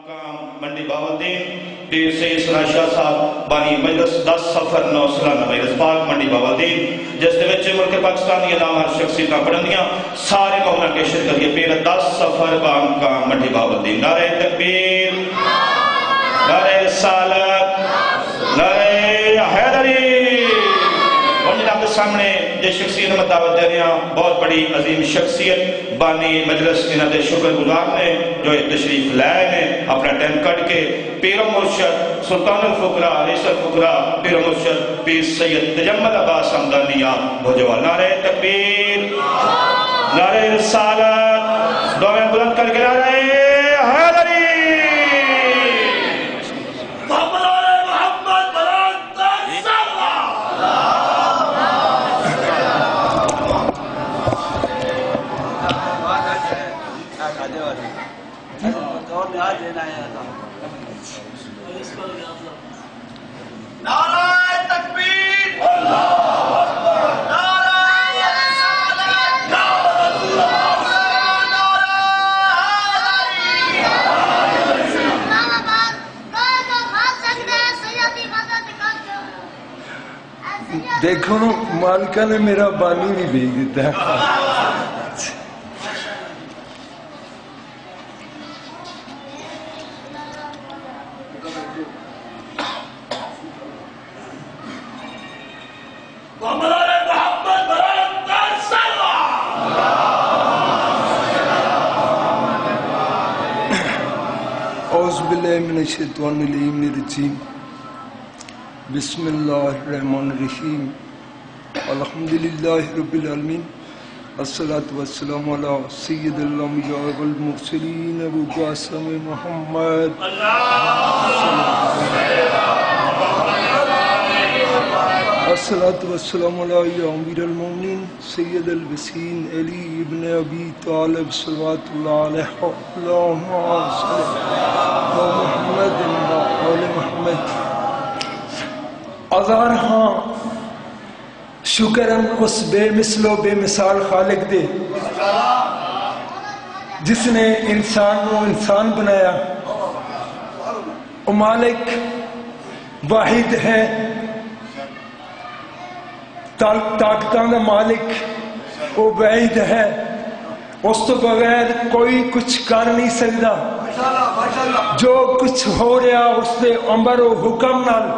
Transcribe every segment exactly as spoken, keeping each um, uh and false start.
منڈی باولدین پیر سید سنا شاہ صاحب بانی مجلس دس سفر نو سلانہ مجلس پاک منڈی باولدین جس دے وچ ملک پاکستان دی نام ہر شخصیتاں پڑھندیاں سارے قوماں کے شرکت یہ پیر دس سفر بام کا منڈی باولدین نعرہ تکبیر نعرہ رسالت نعرہ حیدری اور جناب سامنے یہ شخصیت متعود دے رہے ہیں بہت بڑی عظیم شخصیت بانی مجلس انہاں دے شکر گزار نے جو تشریف لائے نے اپنا ٹائم کٹ کے پیر و مرشد سلطان الفقراء رئیس الفقراء پیر و مرشد پیر سید تجمل عباس حمدانیہ بھوجوال نعرہ تکبیر نعرہ رسالت دو میں بلند کر کے نعرہ حیدری نعرہ تکبیر اللہ اکبر نعرہ رسالت دیکھو مالکہ نے میرا بانی بھی بھیج دیتا ہے اعوذ باللہ من الشیطان الرجیم بسم اللہ الرحمن الرحیم الحمدللہ رب العالمین الصلاة والسلام علی سید الانبیاء والمرسلین ابو قاسم محمد الصلاة والسلام علی امیر المومنین سید الوسین علی ابن ابی طالب صلوات اللہ علیہ اللہم صلی محمد آل محمد ہزار ہاں شکرن اس بے مثل و بے مثال خالق دے جس نے انسان کو انسان بنایا وہ مالک واحد ہے طاقتاں دا مالک وہ واحد ہے اس تو بغیر کوئی کچھ کر نہیں سکتا جو کچھ ہو رہا اس دے امر و حکم نال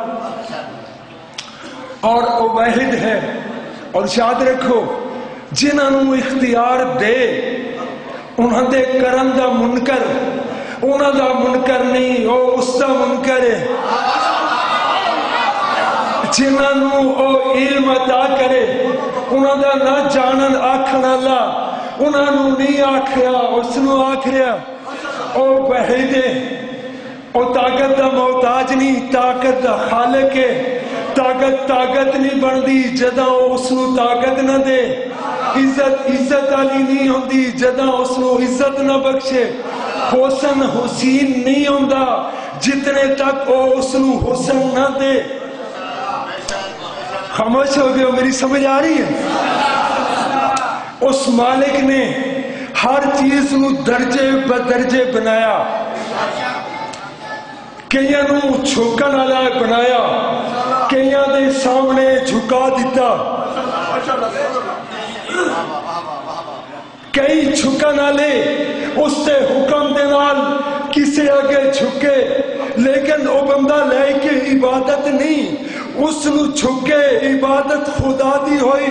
اور وہ واحد ہے اور یاد رکھو جنہوں اختیار دے انہوں دے کرن دا منکر انہوں دا منکر نہیں وہ اس دا منکر ہے جنہوں وہ علم عطا کرے انہوں دا نہ جانن آکھن اللہ انہوں نہیں آکھیا اس نو آکھیا او واحد ہے او طاقت دا محتاج نہیں طاقت دا خالق ہے طاقت طاقت نہیں بندی جداں اس نو طاقت نہ دے عزت عزت والی نہیں ہوندی جداں اس نو عزت نہ بخشے حسن حسین نہیں ہوندا جتنے تک او اس نو حسن نہ دے خاموش ہو گئے میری سمجھ آ رہی ہے اس مالک نے ہر چیز نو درجے بدرجے بنایا کئیاں نو چھوکن والا بنایا کئیاں دے سامنے جھکا دیتا کئی جھکن والے اس تے حکم دے نال کسے آگے جھکے لیکن او بندہ لے کے عبادت نہیں اس نو جھکے عبادت خدا دی ہوئی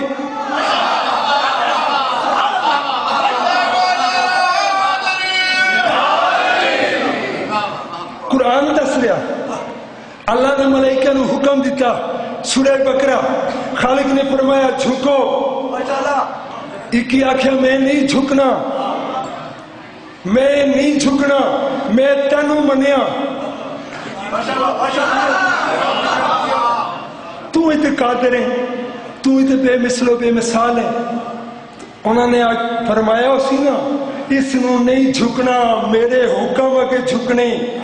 قرآن دس رہا اللہ نے ملائکہ نو حکم دیتا سورہ بقرہ خالق نے فرمایا جھکو ایک ہی آخیا میں نہیں جھکنا میں نہیں جھکنا میں تینوں منیا تو اتنے قادر ہے تو اتنے بے مثل و بے مثال ہے انہوں نے فرمایا اسی نا اس نو نہیں جھکنا میرے حکم اگے جھکنے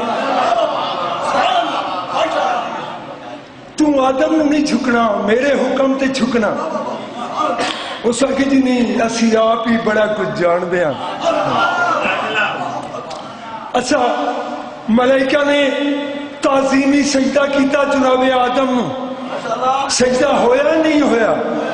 تو آدم نو نہیں جھکنا میرے حکم تے جھکنا اس آگے جی نہیں اسی آپ ہی بڑا کچھ جان دیا اچھا ملائکہ نے تعظیمی سجدہ کیتا جناب آدم نو، سجدہ ہویا نہیں ہویا؟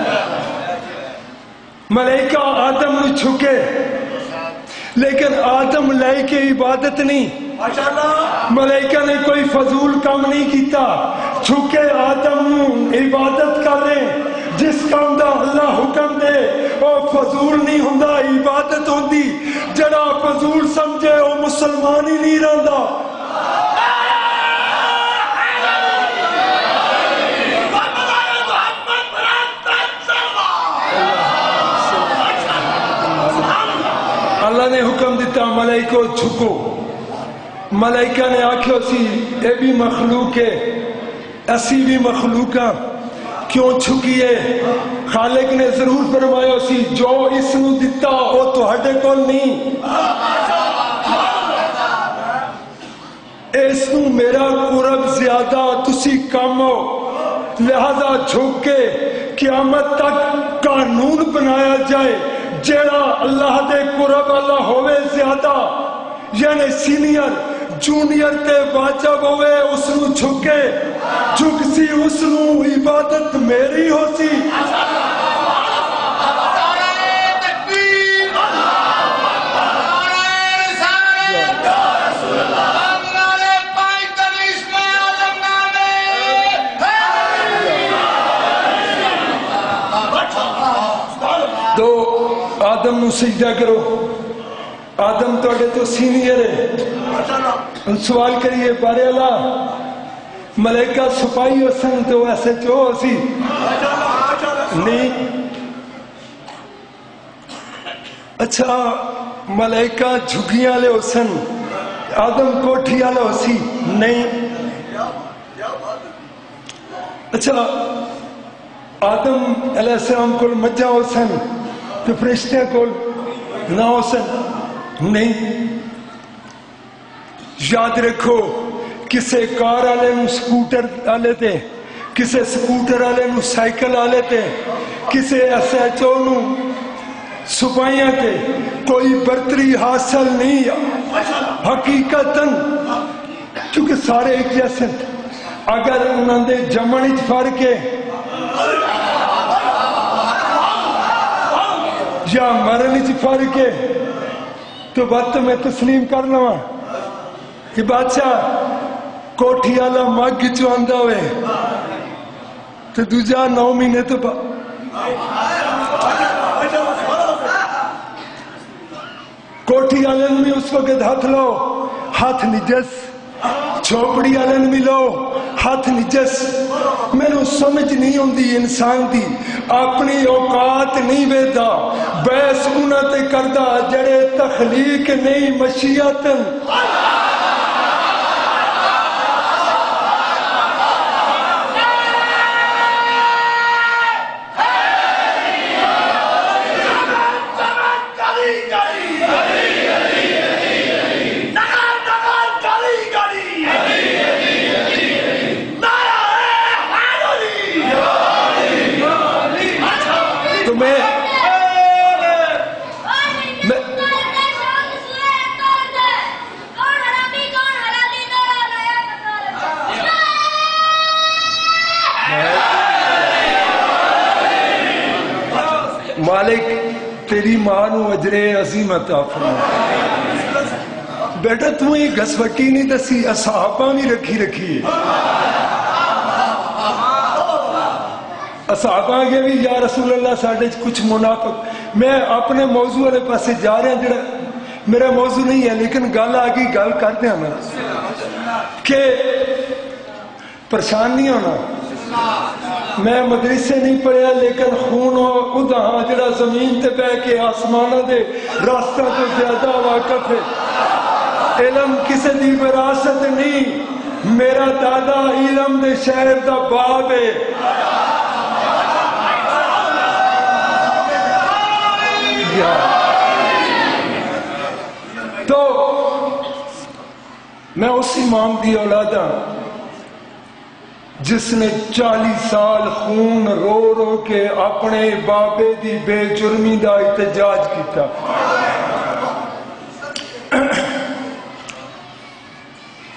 ملائکہ آدم نو چھکے، لیکن آدم لائے کے عبادت نہیں، ملائکہ نے کوئی فضول کام نہیں کیتا، چھکے آدم نو عبادت کر رہے، جس کام دا اللہ حکم دے وہ فضول نہیں ہوندا، عبادت ہوندی، جڑا فضول سمجھے وہ مسلمان ہی نہیں رہندا۔ اللہ نے حکم دیتا ملائکو جھکو، ملائکہ نے آکھو سی اے بھی مخلوق ہے، اسی بھی مخلوق ہاں، کیوں چھکیے؟ خالق نے ضرور فرمایا سی جو اس نو دیتا وہ تو ہڈے کول نہیں، اس نو میرا قرب زیادہ تسی کم ہو، لہذا جھک کے قیامت تک قانون بنایا جائے جیڑا اللہ دے قرب اللہ ہوئے زیادہ، یعنی سینئر جونیئر تے واجب ہوئے اس نو جھکے، جھک سی اس نو عبادت میری ہو سی۔ تو آدم نو سجدہ کرو، آدم توڑے تو سینئر ہے، سوال کریے بارے اللہ ملائکہ سپاہی حسن تو ایسے چو اسی نہیں، اچھا ملائکہ جھگیاں لے حسن آدم کوٹھی آلے اسی نہیں، اچھا آدم علیہ السلام کو مجھا حسن تو فرشتے کو نہ حسن نہیں۔ یاد رکھو کسے کار آلے نو سکوٹر آلے تے، کسے سکوٹر آلے نو سائیکل آلے تے، کسے ایس ایچ او نو سپاہیاں تے کوئی برتری حاصل نہیں حقیقتاً، کیونکہ سارے ایک جیسے، اگر انہوں نے جمعن اچ فرق ہے یا مرن اچ فرق ہے تو بات میں تسلیم کر لوں کہ بادشاہ کوٹھی والا مگ چو آندا ہوئے تو دوجا نو مہینے تو با... کوٹھی والے بھی اس وقت ہاتھ لو ہاتھ نجس، چھوپڑی والے بھی لو ہاتھ نجس، میرے سمجھ نہیں ہوندی انسان دی اپنی اوقات نہیں ویدا، بحث انہاں تے کردا جڑے تخلیق نہیں مشیتن۔ مالک تیری ماں نو اجرے عظیم عطا فرما، بیٹا تو یہ گسوٹی نہیں دسی اصحابہ بھی رکھی رکھی ہے، اصحابہ آگے بھی یا رسول اللہ ساڑھے کچھ منافق، میں اپنے موضوع والے پاسے جا رہے ہیں جڑا میرا موضوع نہیں ہے لیکن گل آگی گل کرتے ہیں ہمیں کہ پریشان نہیں ہونا، میں مدرسے نہیں پڑھیا لیکن خون ادا ہاں جڑا زمین تے بہ کے آسمانہ دے راستہ تو زیادہ واقف ہے، علم کسی دی وراثت نہیں، میرا دادا علم دے شہر دا باب ہے، تو میں اس امام دی اولاد ہوں جس نے چالیس سال خون رو رو کے اپنے بابے دی بے جرمی دا احتجاج کیتا،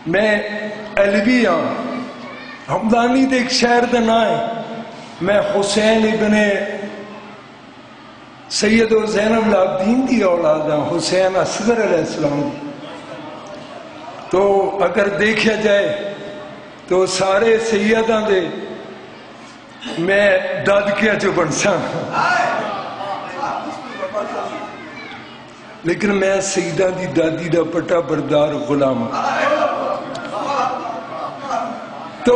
میں علوی ہاں، ہمدانی دے ایک شہر دا نام ہے. میں حسین ابن سید و زینب العابدین دی اولاد ہاں، حسین اصغر علیہ السلام. تو اگر دیکھا جائے تو سارے سیداں دے میں دادکیاں جو بنساں، لیکن میں سیدہ دی دادی دا پٹا بردار غلام. تو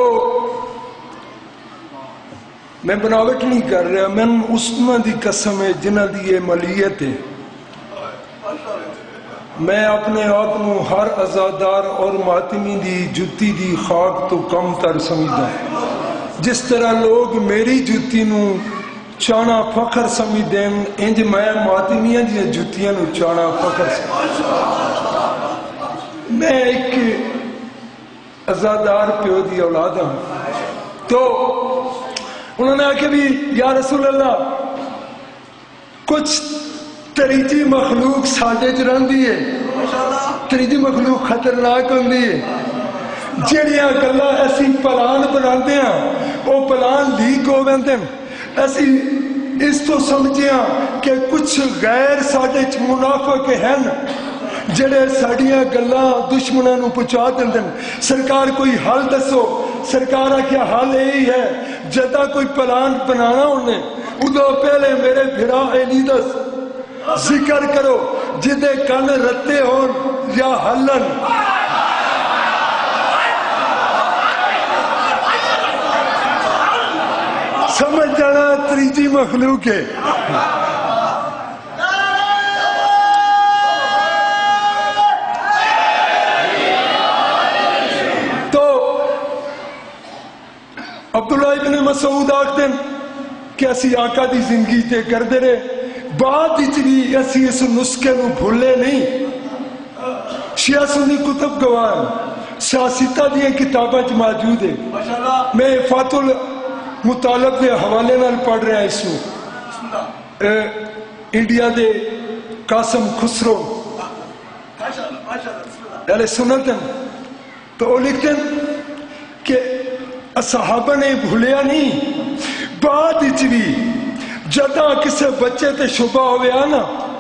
میں بناوٹ نہیں کر رہا، میں اسما دی قسم ہے جنہ دی یہ ملیت ہے. میں اپنے آپ کو ہر ازادار اور ماتمی دی جتی دی خاک تو کم تر سمجھدا. جس طرح لوگ میری جتی نو چانا فخر سمجھ دیں، انج میں ماتمیاں دی جتیاں نو چانا فخر سمجھ. میں ایک ازادار پیو دی اولاد ہوں. تو انہوں نے آکے بھی یا رسول اللہ کچھ تریجی مخلوق ساڈے چ رہندی ہے، تریجی مخلوق خطرناک ہوندی ہے. جڑیاں گلاں اسی پلان بناندے ہاں وہ پلان لیک ہو ویندے. اسی اس تو سمجھیاں کہ کچھ غیر ساڈے چ منافق ہیں جڑے ساڈیاں گلاں دشمناں نو پہنچا دیندے. سرکار کوئی حل دسو. سرکار کیا حل یہی ہے جدا کوئی پلان بنانا انہیں ادو پہلے میرے بھرا علی دس ذکر کرو جدے کن رتے ہون یا ہلن. سمجھ جانا تریجی مخلوق ہے. تو عبداللہ ابن مسعود آکھتے ہیں کہ اسی آقا دی زندگی تے کر دے رہے. بعد بھی اسی اس نسخے نو بھولے نہیں. شیعہ سنی کتب گوان سیاستہ دیا کتابیں موجود ہے. میں فات المطالب کے حوالے نال پڑھ رہا اس کو. انڈیا دے قاسم خسرو اہل سنت ہیں تو وہ لکھتے ہیں کہ صحابہ نے بھولیا نہیں. بعد بھی جدا کسے بچے تے شبہ ہویا نا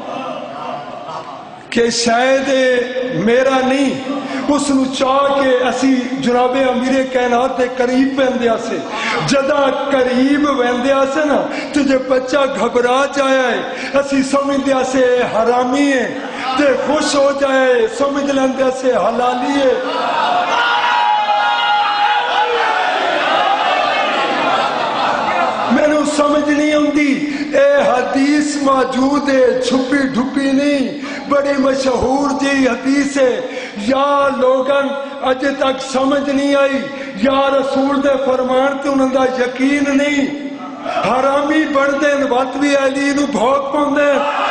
کہ شاید میرا نہیں اس نو چاہ کے اسی جناب امیر کائنات دے قریب ویندیا سے. جدا قریب ویندیا سے نا تو جے بچہ گھبرا جایا ہے اسی سمجھدیا سے حرامی ہے تے خوش ہو جائے سمجھ لیندیا سے حلالی ہے. میں نے سمجھ نہیں ہوندی اے حدیث موجود ہے چھپی ڈھپی نہیں بڑی مشہور جی حدیث ہے. یا لوگن اجے تک سمجھ نہیں آئی یا رسول دے فرمان تے انہاں دا یقین نہیں. حرامی بن دین واتوی علی نو بھوک پاندے.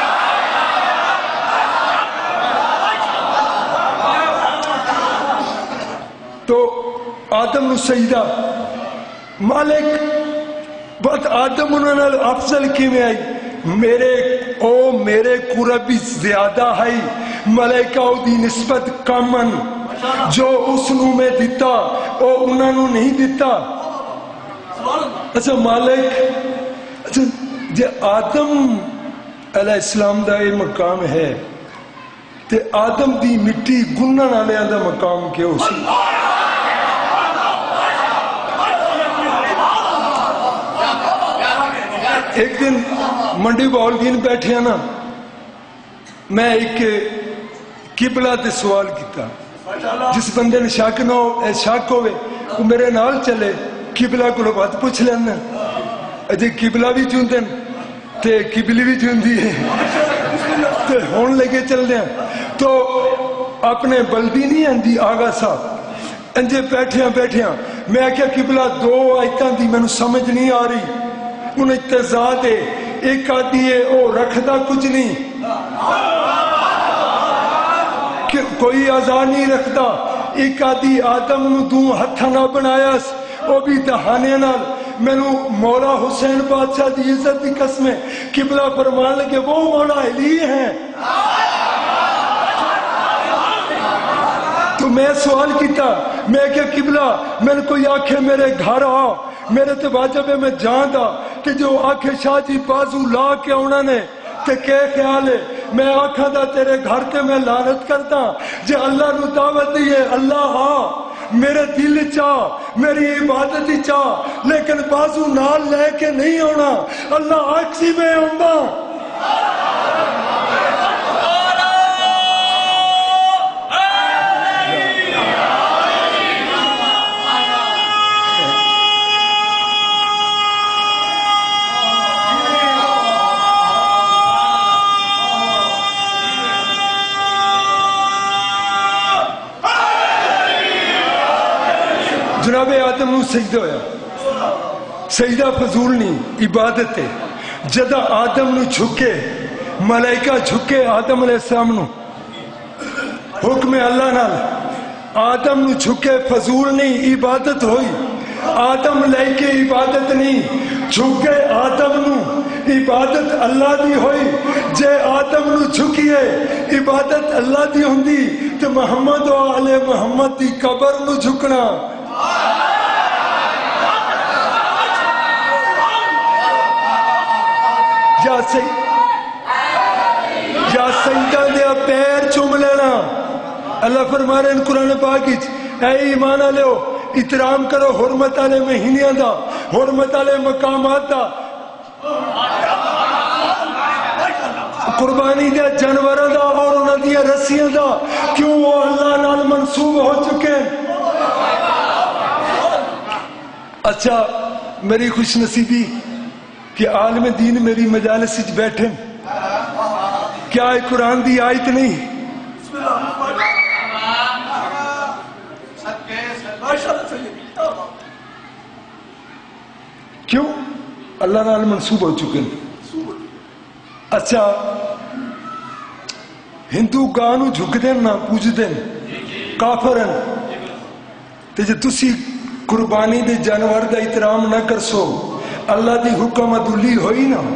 تو آدم نو سجدہ مالک بات آدم انہوں نے افضل کی میں آئی میرے او میرے قربی زیادہ ہے ملائکہ او دی نسبت کامن جو اس نو میں دیتا او انہوں نے نہیں دیتا. اچھا مالک اچھا جے آدم علیہ السلام دا یہ مقام ہے تے آدم دی مٹی گنن والے دا مقام کیوں سی؟ ایک دن منڈی بہاولدین بیٹھے ہیں نا میں ایک قبلہ تے سوال کیتا. جس بندے نے شک نہ ہو شک ہوئے وہ میرے نال چلے قبلہ کو بات پوچھ لینا. اجے قبلہ بھی چوندے تے قبلی بھی چوندی ہے تے ہون لگے چل دیں. تو اپنے بلدی نہیں آندی آغا صاحب انجے بیٹھیاں بیٹھیاں میں کیا قبلہ دو آیتاں دی میں سمجھ نہیں آ رہی. ان اتضاد ہے ایک آدھی ہے او رکھدا کچھ نہیں کہ کوئی آزار نہیں رکھدا. ایک آدھی آدم نو دوں ہتھا نہ بنایا او بھی دہانے نال. میں نو مولا حسین بادشاہ دی عزت دی قسم ہے قبلہ فرمان لگے وہ مولا علی ہیں. تو میں سوال کیتا میں کہ قبلہ میں کوئی آکھے میرے گھر آ میرے تے واجب ہے میں جان دا کہ جو آکھے شاہ جی بازو لا کے انہوں نے تے کہ خیال ہے میں آکھا دا تیرے گھر تے میں لعنت کرتا جے اللہ نو دعوت دیئے اللہ ہاں میرے دل چاہ میری عبادت چاہ لیکن بازو نال لے کے نہیں ہونا اللہ آکسی میں ہونا جناب آدم نو سجدہ ہویا سجدہ فضول نہیں عبادت ہے جدہ آدم نو جھکے ملائکہ جھکے آدم علیہ السلام نو حکم اللہ نال آدم نو جھکے فضول نہیں عبادت ہوئی آدم لے کے عبادت نہیں جھکے آدم نو عبادت اللہ دی ہوئی جے آدم نو جھکیے عبادت اللہ دی ہوندی تو محمد و آل محمد دی قبر نو جھکنا یا یا سجدہ دیا پیر چوم لینا اللہ فرما رہے ہیں قرآن پاک اے ایمان والو احترام کرو حرمت والے مہینیاں دا حرمت والے مقامات دا قربانی دیا جانوراں دا اور انہاں دیا رسیاں دا کیوں وہ اللہ نال منسوب ہو چکے ہیں اچھا میری خوش نصیبی کہ عالم دین میری مجالس وچ بیٹھے کیا ہے قرآن دی آیت نہیں کیوں اللہ نال منسوب ہو چکے ہیں اچھا ہندو گاہ نو جھک دین نہ پوج دین کافر ہیں تے جے تسی قربانی دے جانور دا احترام نہ کر سو اللہ دی حکم عدلی ہوئی نا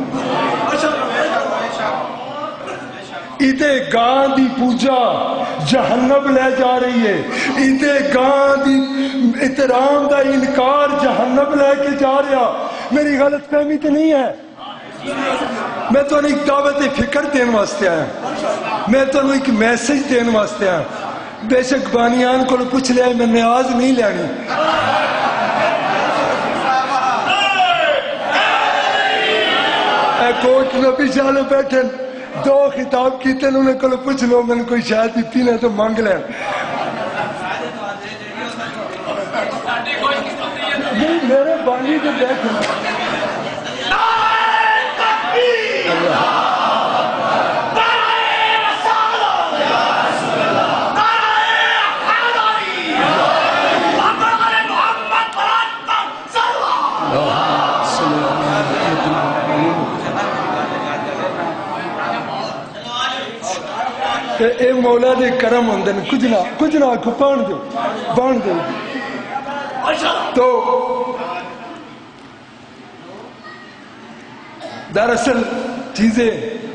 ایدے گاں دی پوجا جہنم لے جا رہی ہے ایدے گاں دی احترام دا انکار جہنم لے کے جا رہا میری غلط فہمی تو نہیں ہے میں تو ایک دعوت فکر دین واسطے آیا میں تو ایک میسج دین واسطے آیا بے شک بانیان کو پوچھ لیا میں نیاز نہیں لینی اے کوٹ نبی شاہ بیٹھے دو خطاب کیتے انہوں نے پوچھ لو میں نے کوئی شاید دیتی نہ تو مانگ لیں میرے بانی کے بیٹھے اے مولا دے کرم ہوندے نے کچھ نہ کچھ نہ کو پان دو بان دو تو دراصل چیزیں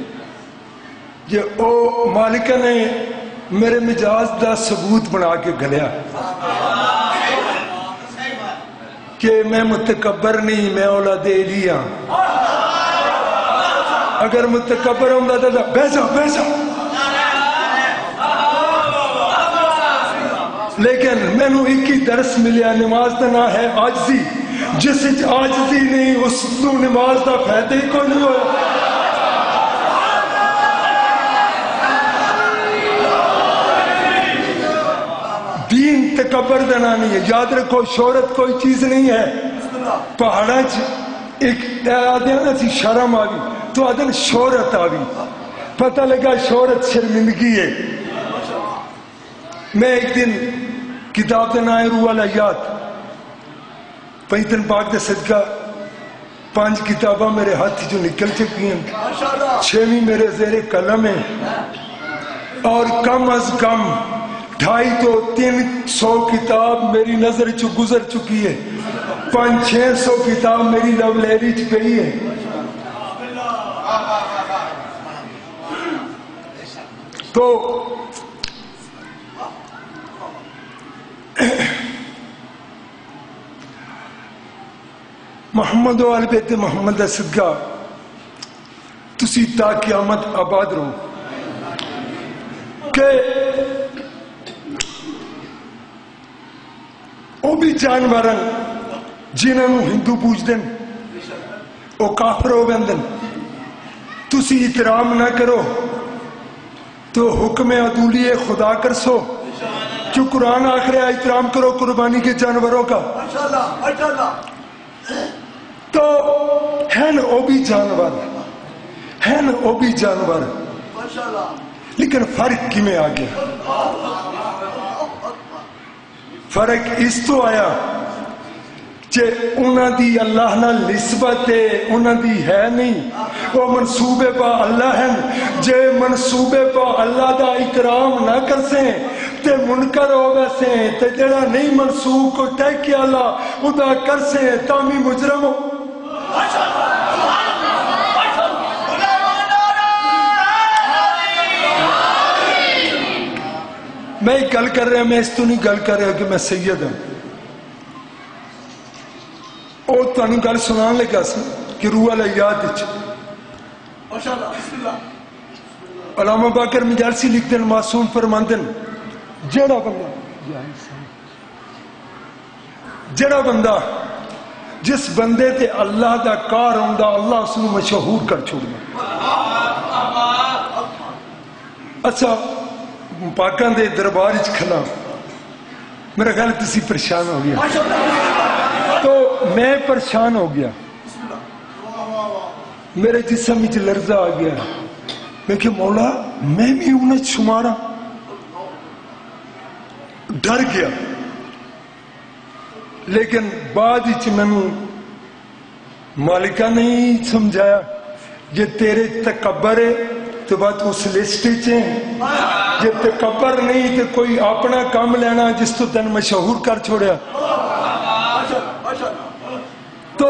یہ او مالکہ نے میرے مجاز دا ثبوت بنا کے گھلیا کہ میں متکبر نہیں میں اولاد علی ہاں اگر متکبر ہوں گا تو بیسا بیسا لیکن میں نو ایک ہی درس ملیا نماز دا نہ ہے آجزی جس آجزی نہیں اس نو نماز دا فائدہ ہی کوئی نہیں ہویا دین تکبر دینا نہیں ہے یاد رکھو شہرت کوئی چیز نہیں ہے پہاڑا ایک آدھیانا سی شرم آگی تو آدھن شہرت آگی پتہ لگا شہرت شرمندگی ہے میں ایک دن کتاب دے نائے روح الیات پینتن پاک دے صدقہ پانچ کتاباں میرے ہاتھ جو نکل چکی ہیں چھویں میرے زیر قلم ہیں اور کم از کم ڈھائی تو تین سو کتاب میری نظر چو گزر چکی ہے پانچ چھ سو کتاب میری لو لیری چ گئی ہے تو محمد و آل بیت محمد دا صدقہ تسی تا قیامت آباد رہو کہ وہ بھی جانور جنہوں ہندو پوج دن وہ کافر ہو گندن تسی احترام نہ کرو تو حکم عدولی خدا کر سو جو قرآن آخر احترام کرو قربانی کے جانوروں کا تو ہے نا وہ بھی جانور ہے نا وہ بھی جانور لیکن فرق کی میں آ گیا فرق اس تو آیا جے انہاں دی اللہ نہ نسبت ہے انہاں دی ہے نہیں وہ منصوبے پا اللہ ہیں جے منصوبے پا اللہ دا اکرام نہ کر سیں تے منکر ہو ویسے تے جڑا نہیں منصوب کو ٹیک اللہ ادا کر سیں تامی مجرم ہو میں ایک گل کر رہا میں اس تو نہیں گل کر رہا کہ میں سید ہوں او تانوں گل سنان لگا سی کہ روح علیہ یاد اچھ علامہ باقر مجالسی لکھ دن معصوم فرماندن جڑا بندہ جڑا بندہ جس بندے تے اللہ دا کار ہوندا اللہ اس نو مشہور کر چھوڑنا اچھا پاکان دے دربار اچھ کھلا میرا خیال تسی پریشان ہو گیا تو میں پریشان ہو گیا میرے جسم میں لرزہ آ گیا میں کہ مولا میں بھی انہیں شمارا ڈر گیا لیکن بعد ہی میں مالکہ نہیں سمجھایا یہ تیرے تکبر ہے تو بات اس لسٹ چیں یہ تکبر نہیں تو کوئی اپنا کام لینا جس تو تن مشہور کر چھوڑیا تو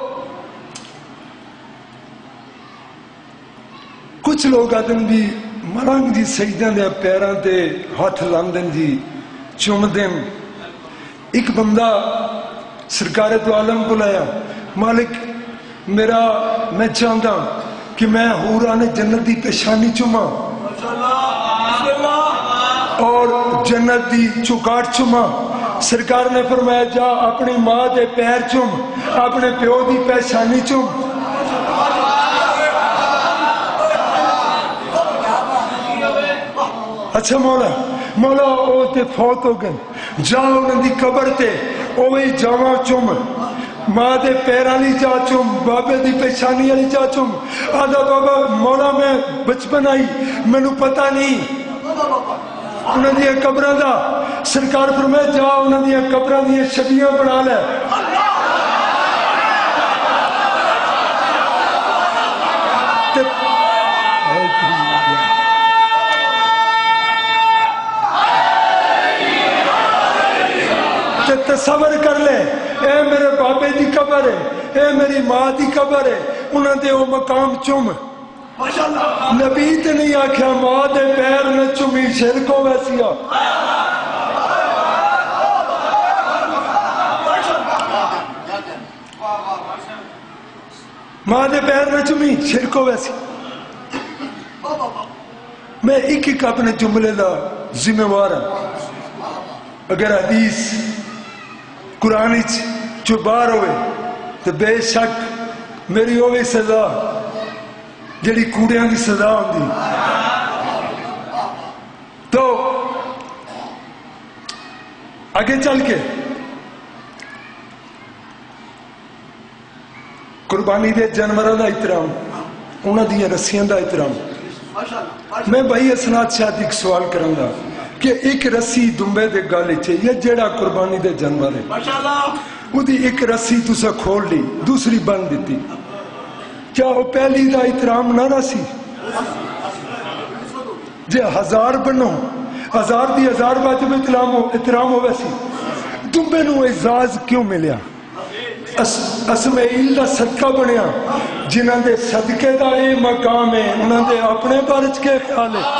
کچھ لوگ آدم بھی مرانگ جی سجدیں دے پیران دے ہاتھ لاندن جی چومدن ایک بندہ سرکار تو عالم کو لایا مالک میرا میں چاہتا کہ میں حوران جنت دی پیشانی چوما اور جنت دی چکاٹ چوما سرکار نے فرمایا جا اپنی ماں دے پیر چوم اپنے پیو دی پیشانی چوم اچھا مولا مولا او تے فوت ہو گئے جاؤ انہوں دی قبر تے اوہی جاواں چوم ماں دے پیرالی جا چوم بابے دی پیشانی علی جا چوم آدھا بابا مولا میں بچپن آئی میں نو پتہ نہیں انہوں دیا قبران دا سرکار فرمائے جا انہوں دیا قبران دیا شبیاں بنا لے تصور کر لے اے میرے بابے دی قبر ہے اے میری ماں دی قبر ہے انہوں دے وہ مقام چوم نبی تے نہیں آکھیا ماں دے پیر میں چومی شرکو ویسیا ماں دے پیر میں چومی شرکو ویسی میں ایک ایک اپنے جملے دا ذمہ وار ہوں اگر حدیث قرآن جو باہر ہوئے تو بے شک میری ہوئی سزا جڑی کوڑیاں کی سزا ہوندی تو آگے چل کے قربانی دے جانوراں دا احترام انہاں دی رسیاں دا احترام میں بھائی اسناد شاید ایک سوال کروں گا کہ ایک رسی دنبے دے گالے چھے یہ جیڑا قربانی دے جانور ہے وہ دی ایک رسی تُسا کھول لی دوسری بند دیتی کیا وہ پہلی دا احترام نہ رسی جے ہزار بنو ہزار دی ہزار واجب احترام ہو احترام ہو ویسی دنبے نو اعزاز کیوں ملیا اسماعیل دا صدقہ بنیا جنہاں دے صدقے دا اے مقام ہے انہاں دے اپنے بارچ کے خیال ہے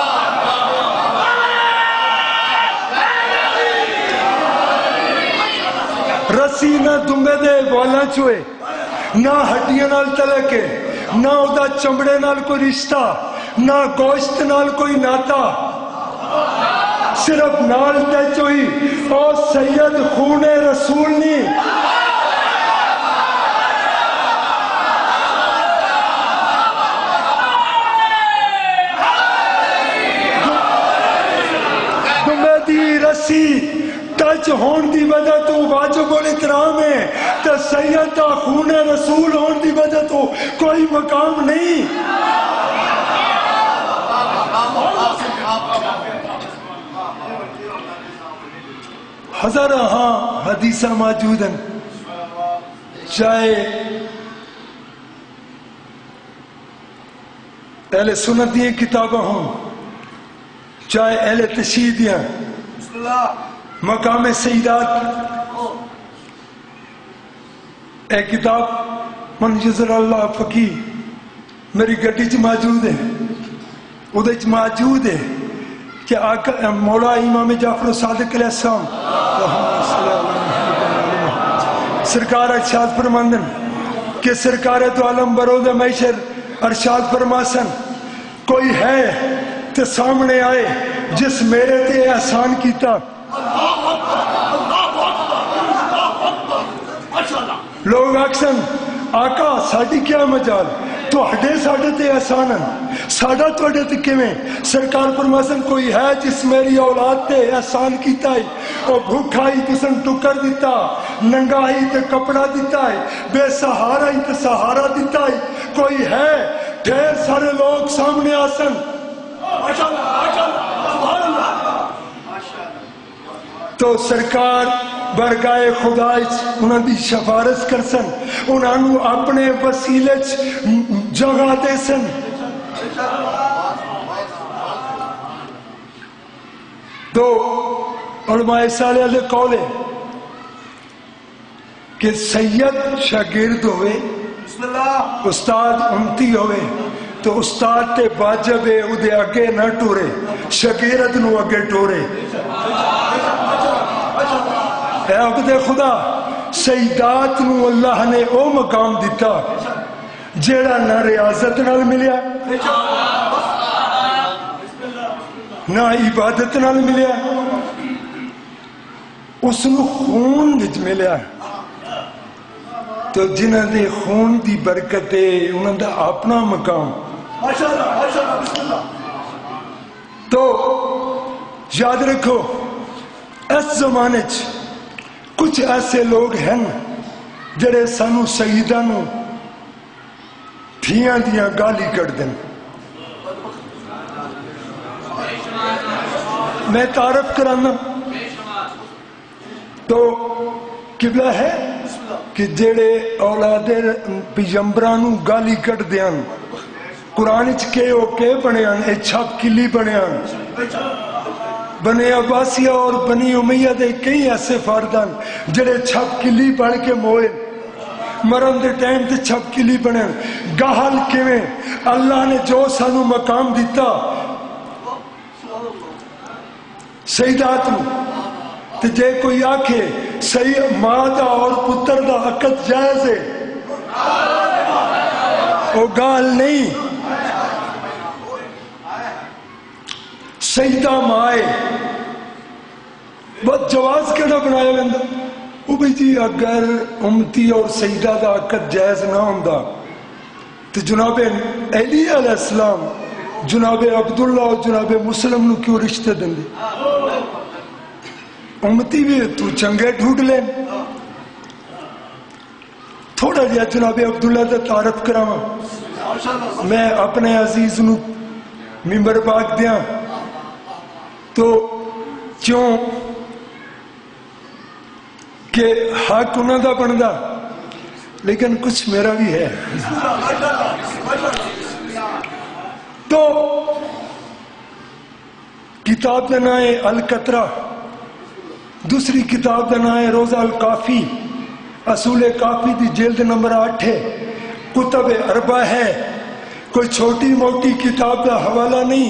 رسی نہ دنبے دے والا چوئے نہ ہڈیاں نال تعلق ہے، نہ اودا چمڑے نال کوئی رشتہ، نہ گوشت نال کوئی ناتا، صرف نال ٹچ ہوئی او سید خون رسول نہیں۔ رسی ٹچ ہون دی وجہ تو واجب الاحترام ہے، تو سید دا خون رسول ہون دی وجہ تو کوئی مقام نہیں۔ ہزار ہاں حدیثہ موجود ہیں، چاہے اہل سنت دی کتابیں ہوں، چاہے اہل تشیع دیاں، مقام سیدات اے کتاب منجزر اللہ فقی میری گھٹی چ موجود ہے، ادھے چ موجود ہے کہ آقا مولا امام جعفر صادق علیہ السلام سرکار ارشاد فرماندن کہ سرکار تو عالم بروز محشر ارشاد فرماسن کوئی ہے تے سامنے آئے جس میرے تے احسان کیتا، لوگ اکثر آقا ساڑی کیا مجال تو ہڈے ساڑھے تے احسان ہیں، ساڑھا تو ہڈے تے کیویں؟ سرکار فرماسن کوئی ہے جس میری اولاد تے احسان کیتا ہے، اور بھوکھائی تسن ٹکر دیتا، ننگائی تے کپڑا دیتا ہے، بے سہارا ہی تے سہارا دیتا ہے، کوئی ہے ڈھیر سارے لوگ سامنے آسن، تو سرکار برگاہ خدا انہاں دی شفارش کرسن، انہاں نو اپنے وسیلے جگہ دے سن۔ تو علماء صالح دے قول ہے کہ سید شاگرد ہوئے، استاد امتی ہوئے تو استاد تے واجب ہے ادھے اگے نہ ٹورے، شاگرد نو اگے ٹورے۔ اے عبد خدا سیدات نو اللہ نے او مقام دیتا جیڑا نہ ریاضت نال ملیا، نہ عبادت نال ملیا، اس نو خون وچ ملیا، تو جنہاں دے خون دی برکت ہے انہاں دا اپنا مقام۔ تو یاد رکھو اس زمانے چ کچھ ایسے لوگ ہیں جڑے سانو سیداں نو دھیاں دیاں گالی کر دیں۔ میں تعارف کرانا تو قبلہ ہے کہ جڑے اولاد پیغمبراں نو گالی کٹ دیاں قرآن چ کے او کے بنیاں، اے چھپ کلی بنیاں، بنی عباسیہ اور بنی امیہ دے کئی ایسے فردان جڑے چھپ کلی بن کے موئے مرن دے ٹائم تے چھپ کلی بنے۔ گاہل کیویں اللہ نے جو سانو مقام دیتا سیدات نو، تے جے کوئی آکھے صحیح ماں دا اور پتر دا عقد جائز ہے، او گاہل نہیں، سیدہ مائے بہت جواز کیڑا بنایا لیندا او بھئی جی اگر امتی اور سیدہ دا عقد جائز نہ ہوندا تو جناب علی علیہ السلام جناب عبداللہ اور جناب مسلم نو کیوں رشتے دیں؟ امتی بھی تو چنگے ڈھونڈ لیں۔ تھوڑا جہا جناب عبداللہ دا تعارف کراواں، میں اپنے عزیز نو ممبر پاک دیاں تو کیوں کہ حق انہوں دا بندا لیکن کچھ میرا بھی ہے۔ تو کتاب کا نام ہے القطرہ، دوسری کتاب کا نام ہے روزہ الکافی، اصول کافی دی جلد نمبر آٹھ ہے، کتب اربع ہے، کوئی چھوٹی موٹی کتاب کا حوالہ نہیں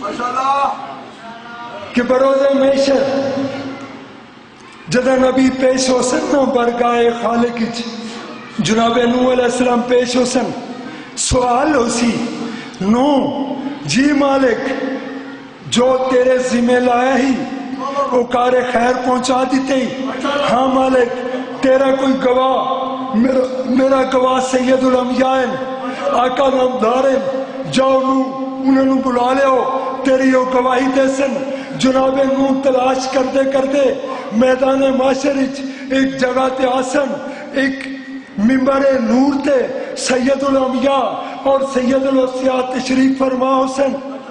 کہ بروز محشر جدہ نبی پیش ہو سکنا برگاہ خالق جناب نوح علیہ السلام پیش ہو سن سوال ہو سی نو جی مالک جو تیرے ذمہ لایا ہی وہ کار خیر پہنچا دیتے ہی ہاں مالک تیرا کوئی گواہ میرا, میرا گواہ سید الانبیاء آقا نامدار جاؤ نو انہوں نے بلا لے ہو تیری وہ گواہی دے سن جناب نو تلاش کرتے کرتے میدان معاشر ایک جگہ تے آسن ایک ممبر نور تے سید الانبیاء اور سید الاوصیاء تشریف فرما حسن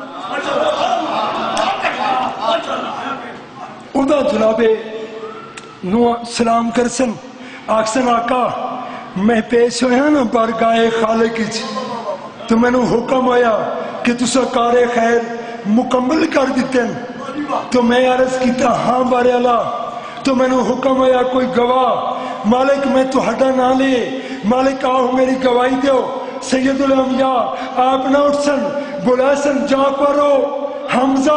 ادا جناب نو سلام کرسن آکسن آقا میں پیش ہویا نا بارگاہ خالق تو میں نے حکم ہویا کہ تسا کار خیر مکمل کر دیتے ہیں تو میں عرض کیتا ہاں بارے اللہ تو میں نے حکم ہویا کوئی گواہ مالک میں تو ہٹا نہ لے مالک آؤ میری گواہی دیو سید الانبیاء آپ نہ اٹھ سن بلا سن جا کرو حمزہ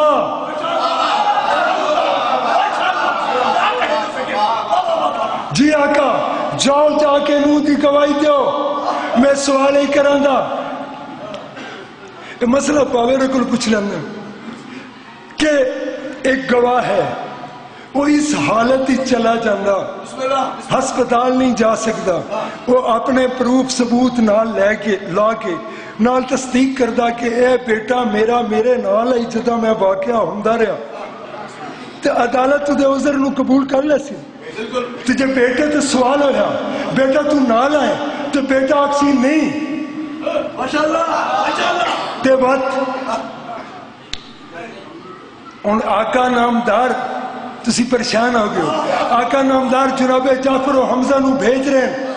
جی آقا جاؤ جا کے نو دی گواہی دیو میں سوال ہی کران دا مسئلہ پاوے رکل پوچھ لینا کہ ایک گواہ ہے وہ اس حالت ہی چلا جانا ہسپتال نہیں جا سکتا وہ اپنے پروف ثبوت نال لے کے لا کے نال تصدیق کردہ کہ اے بیٹا میرا میرے نال ہے جدہ میں واقعہ ہوندا رہا تو عدالت دے عذر نو قبول کر لے سی تو جب بیٹے تو سوال ہو رہا بیٹا تو نال آئے تو بیٹا اکسی نہیں تے بات ان آقا نامدار تسی پریشان ہو گئے ہو آقا نامدار جناب جعفر و حمزہ نو بھیج رہے ہیں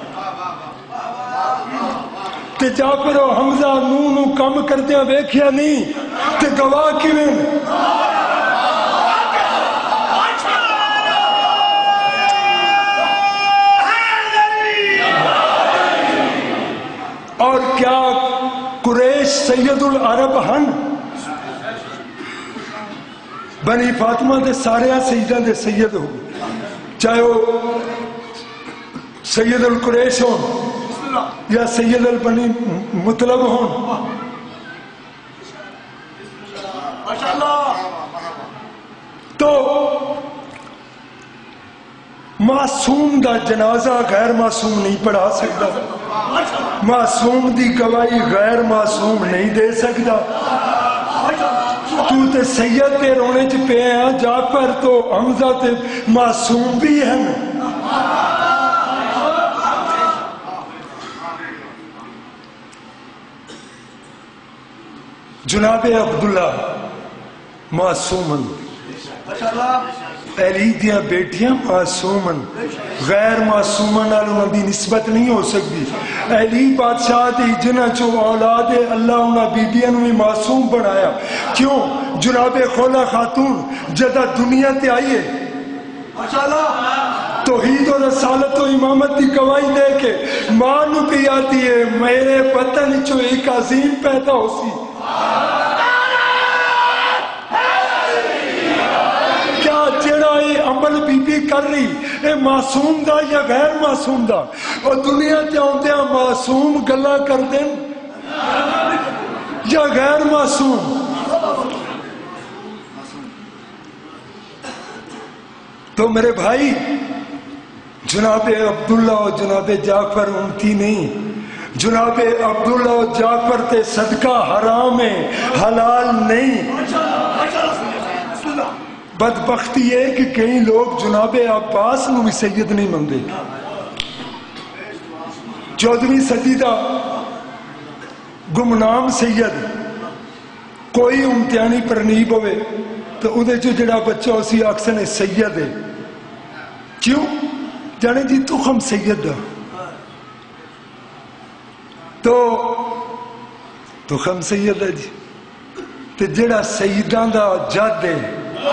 تے جعفر و حمزہ نو نو کم کرتے ہیں ویکھیا نہیں تے گواہ کیویں اور کیا قریش سید العرب ہن بنی فاطمہ دے سارے سیدہ دے سید ہو چاہے وہ سید القریش ہون یا سید البنی مطلب ہون تو معصوم دا جنازہ غیر معصوم نہیں پڑھا سکتا معصوم دی گواہی غیر معصوم نہیں دے سکتا تو تے سید تے رونے چ پے ہیں جعفر تو حمزہ تے معصوم بھی ہیں جناب عبداللہ معصومن علی دیاں بیٹیاں معصومن غیر معصومن نال انہاں دی نسبت نہیں ہو سکتی علی بادشاہ دی جنہ چو اولاد اللہ انہاں بیبیاں نو معصوم بنایا کیوں جناب خولا خاتون جدہ دنیا تے آئیے توحید و رسالت و امامت دی گواہی دے کے ماں نو بھی آتی ہے میرے پتن چو ایک عظیم پیدا ہو سی عمل بی بی کر رہی اے معصوم دا یا غیر معصوم دا اور دنیا تے آندے ہیں معصوم گلا کر دیں یا غیر معصوم تو میرے بھائی جناب عبداللہ اور جناب جعفر امتی نہیں جناب عبداللہ اور جعفر تے صدقہ حرام ہے حلال نہیں بدبختی ہے کہ کئی لوگ جناب عباس نو بھی سید نہیں مندے چودہویں صدی دا گمنام سید کوئی امتحانی پرنیب ہوئے تو ادھے جو جڑا بچہ اسی اکثر سید ہے کیوں جانے جی تو ہم سید دا تو تو ہم سید ہے جی تو جڑا سیدان دا جد ہے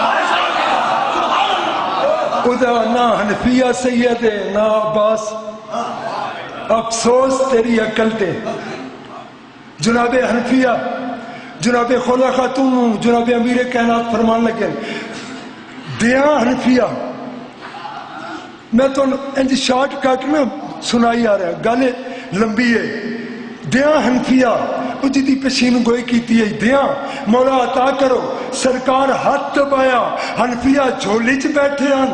خدا نہ حنفیہ سید ہے نہ عباس افسوس تیری عقل تے جناب حنفیہ جناب خولا خاتون جناب امیر کائنات فرمان لگے دیاں حنفیہ میں تو انجی شارٹ کٹ میں سنائی آ رہا ہے، گل لمبی ہے. دیاں حنفیہ جدی پشین گوئی کیتی ہے، دیاں مولا عطا کرو. سرکار ہاتھ دبایا، حنفیہ جھولی چ بیٹھے ہیں.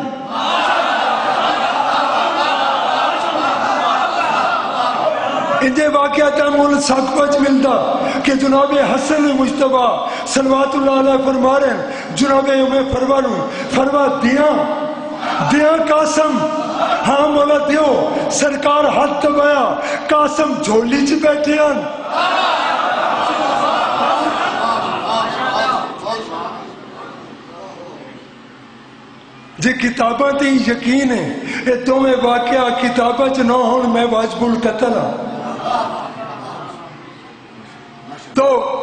انجے واقعات مول ساکھ پچ ملتا کہ جناب حسن مجتبہ صلوات اللہ علیہ فرما رہے ہیں، جناب یوم فروا نو فروا دیاں دیاں قاسم، ہاں مولا دیو. سرکار ہاتھ دبایا، قاسم جھولی چ بیٹھے ہیں. جی کتاباں تے یقین ہے یہ دونوں واقعہ کتاباں چ نہ ہون میں واجب القتل ہاں. تو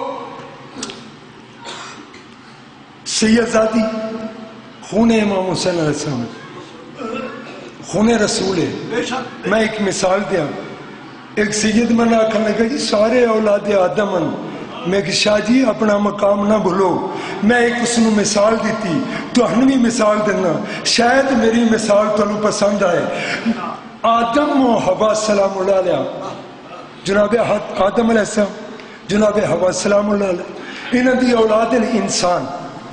سید زادی خون امام حسین علیہ السلام، خون رسول ہے. میں ایک مثال دیا، ایک سید من آکھن لگا جی سارے اولاد آدم ہیں. میں کہ شاہ جی اپنا مقام نہ بھولو. میں ایک اس نے مثال دیتی تو ہن بھی مثال دینا، شاید میری مثال تمہیں پسند آئے. آدم و حوا سلام اللہ علیہ، جناب آدم علیہ السلام، جناب حوا سلام اللہ علیہ، انہاں دی اولاد انسان.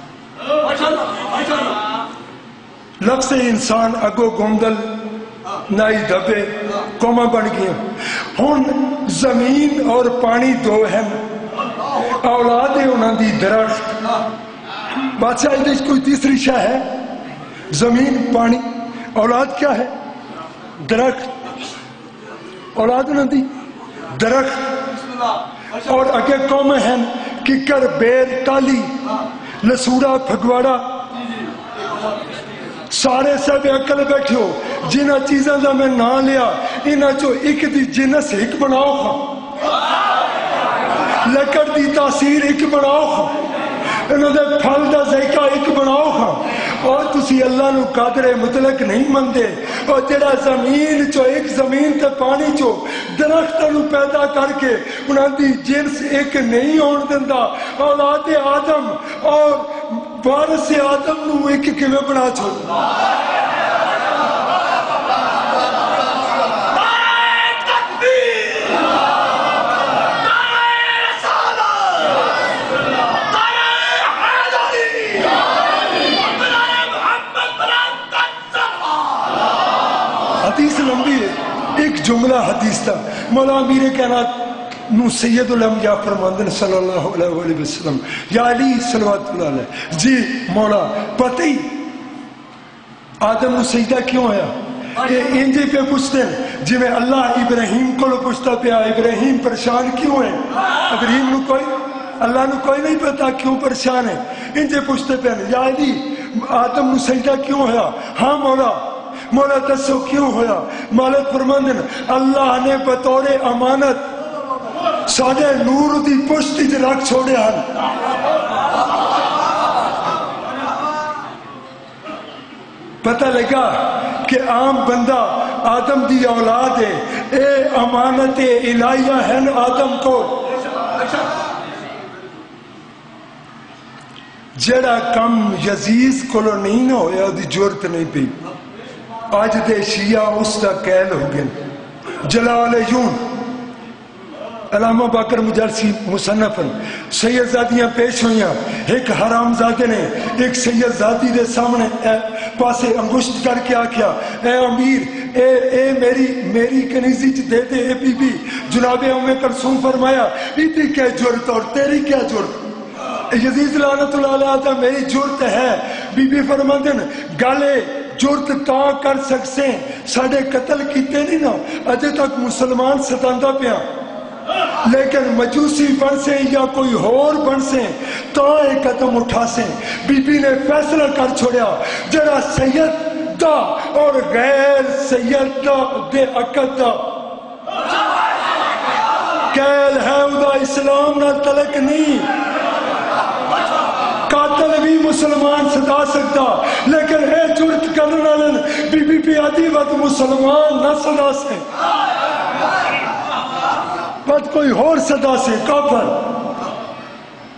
لفظ انسان اگو گوندل نائی دبے قوما بن گیا. ہن زمین اور پانی دو ہیں، اولاد انہاں دی درخت. بادشاہ ادھر کوئی تیسری شاہ ہے؟ زمین پانی، اولاد کیا ہے؟ درخت. اولاد انہاں دی درخت. اور اگے قوم ہیں ککر بیر ٹالی لسوڑا پھگواڑا. سارے سب عقل بیٹھے ہو جنہ چیزاں دا میں نہ لیا انہاں چو ایک دی جنس ایک بناؤ خواہ، لکڑ دی تاثیر ایک بناؤ خواہ، انہوں دے پھل دا ذائقہ ایک بناؤ خواہ. اور تسی اللہ نو قادر مطلق نہیں مندے. اور جڑا زمین چو ایک زمین تے پانی چو درخت نو پیدا کر کے انہاں دی جنس ایک نہیں ہون دندا. اولاد آدم اور وارث آدم نو ایک کیویں بنا چھوڑ. حدیث لمبی ہے، ایک جملہ حدیث تھا. مولا امیر کائنات نو سید الانبیاء فرماندن صلی اللہ علیہ وآلہ وسلم، یا علی صلوات اللہ علیہ، جی مولا پتہ ہی آدم نو سجدہ کیوں آیا؟ یہ انجی پہ پوچھتے ہیں جی میں اللہ ابراہیم کو لو پوچھتا پیا ابراہیم پریشان کیوں ہے؟ ابراہیم نو کوئی اللہ نو کوئی نہیں پتا کیوں پریشان ہے. انجی پوچھتے پیا یا علی آدم نو سجدہ کیوں ہویا؟ ہاں مولا. مولا دسو کیوں ہویا؟ مالک فرماندن اللہ نے بطور امانت ساڑھے نور دی پشتی جی رکھ چھوڑے ہیں. پتہ لگا کہ عام بندہ آدم دی اولاد ہے، اے امانت الہیہ ہیں آدم کو. جڑا کم یزیز کو نہیں نہ ہویا دی جورت نہیں پی. آج دے شیعہ اس کا قیل ہو گئے. جلال یون علامہ باقر مجلسی مصنفن سید زادیاں پیش ہوئیاں. ایک حرام زادے نے ایک سید زادی دے سامنے پاسے انگشت کر کے آکھیا اے امیر اے اے میری میری کنیزی چ دے دے اے بی بی. جناب ام کلثوم فرمایا ایتی کیا جرت اور تیری کیا جرت؟ یزید لعنت اللہ علیہ میری جرت ہے. بی بی فرماندن گالے جرت تا کر سکسے ساڑھے قتل کیتے نہیں نا اجے تک مسلمان ستاندہ پیا، لیکن مجوسی بن سے یا کوئی اور بن سے تا ایک قدم اٹھا سے. بی بی نے فیصلہ کر چھوڑیا جڑا سید دا اور غیر سید دا دے عقد دا کہل ہے ادا اسلام نہ تلک نہیں. قاتل بھی مسلمان سدا سکتا لیکن اے جرت کرنے والے بی بی پی آدھی وقت مسلمان نہ سدا سے بات کوئی اور صدا سے کافر.